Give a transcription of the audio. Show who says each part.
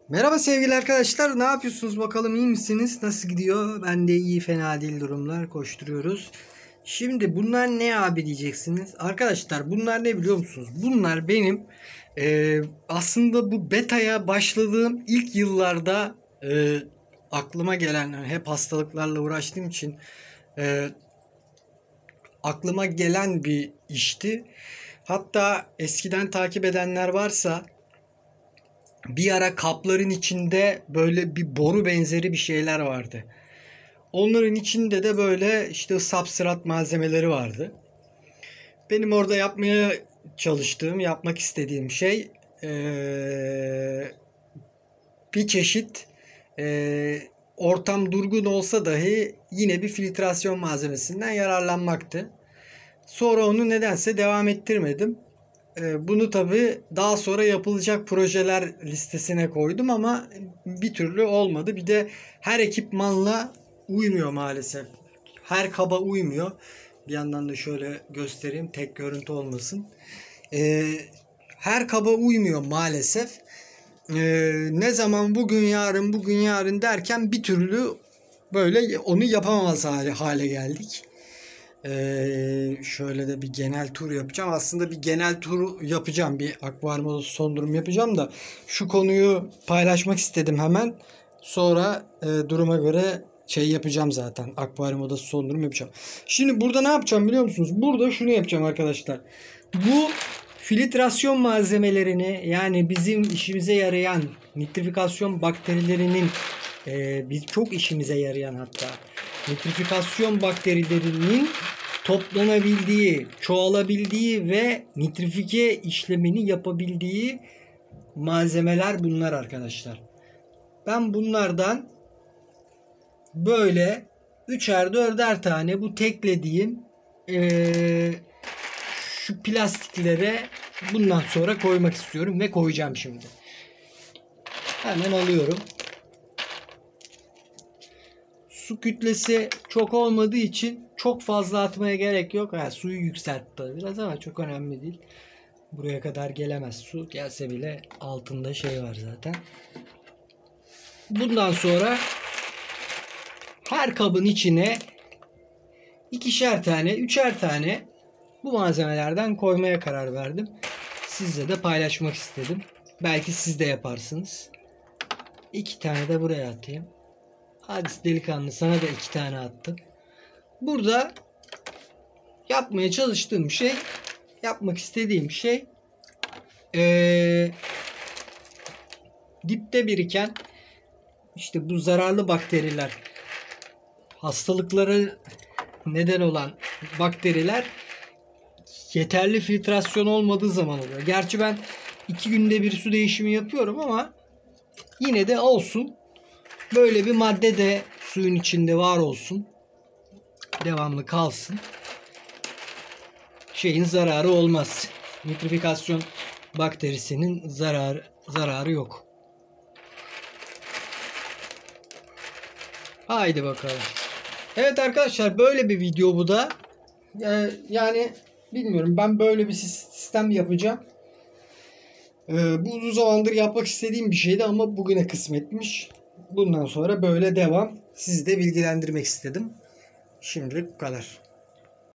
Speaker 1: Merhaba sevgili arkadaşlar. Ne yapıyorsunuz bakalım, iyi misiniz? Nasıl gidiyor? Ben de iyi, fena değil, durumlar, koşturuyoruz. Şimdi bunlar ne abi diyeceksiniz. Arkadaşlar bunlar ne biliyor musunuz? Bunlar benim aslında bu beta'ya başladığım ilk yıllarda aklıma gelen, yani hep hastalıklarla uğraştığım için e, aklıma gelen bir işti. Hatta eskiden takip edenler varsa bir ara kapların içinde böyle bir boru benzeri bir şeyler vardı. Onların içinde de böyle işte sapsırat malzemeleri vardı. Benim orada yapmaya çalıştığım, yapmak istediğim şey bir çeşit ortam durgun olsa dahi yine bir filtrasyon malzemesinden yararlanmaktı. Sonra onu nedense devam ettirmedim. Bunu tabii daha sonra yapılacak projeler listesine koydum ama bir türlü olmadı. Bir de her ekipmanla uymuyor maalesef. Her kaba uymuyor. Bir yandan da şöyle göstereyim, tek görüntü olmasın. Her kaba uymuyor maalesef. Ne zaman bugün yarın bugün yarın derken bir türlü böyle onu yapamaz hale geldik. Şöyle de bir genel tur yapacağım. Aslında bir genel tur yapacağım. Bir akvaryum odası son durum yapacağım da şu konuyu paylaşmak istedim hemen. Sonra duruma göre şey yapacağım zaten. Akvaryum odası son durum yapacağım. Şimdi burada ne yapacağım biliyor musunuz? Burada şunu yapacağım arkadaşlar. Bu filtrasyon malzemelerini, yani bizim işimize yarayan nitrifikasyon bakterilerinin biz çok işimize yarayan, hatta nitrifikasyon bakterilerinin toplanabildiği, çoğalabildiği ve nitrifike işlemini yapabildiği malzemeler bunlar arkadaşlar. Ben bunlardan böyle 3'er 4'er tane bu teklediğim şu plastiklere bundan sonra koymak istiyorum ve koyacağım şimdi. Hemen alıyorum. Su kütlesi çok olmadığı için çok fazla atmaya gerek yok. Suyu yükseltti biraz ama çok önemli değil. Buraya kadar gelemez su. Gelse bile altında şey var zaten. Bundan sonra her kabın içine 2'şer tane, 3'er tane bu malzemelerden koymaya karar verdim. Sizle de paylaşmak istedim. Belki siz de yaparsınız. 2 tane de buraya atayım. Hadi delikanlı, sana da 2 tane attım. Burada yapmaya çalıştığım şey, yapmak istediğim şey dipte biriken işte bu zararlı bakteriler, hastalıkları neden olan bakteriler yeterli filtrasyon olmadığı zaman oluyor. Gerçi ben 2 günde bir su değişimi yapıyorum ama yine de olsun. Böyle bir madde de suyun içinde var olsun. Devamlı kalsın. Şeyin zararı olmaz. Nitrifikasyon bakterisinin zararı yok. Haydi bakalım. Evet arkadaşlar, böyle bir video bu da. Yani bilmiyorum, ben böyle bir sistem yapacağım. Bu uzun zamandır yapmak istediğim bir şeydi ama bugüne kısmetmiş. Bundan sonra böyle devam. Sizi de bilgilendirmek istedim. Şimdilik bu kadar.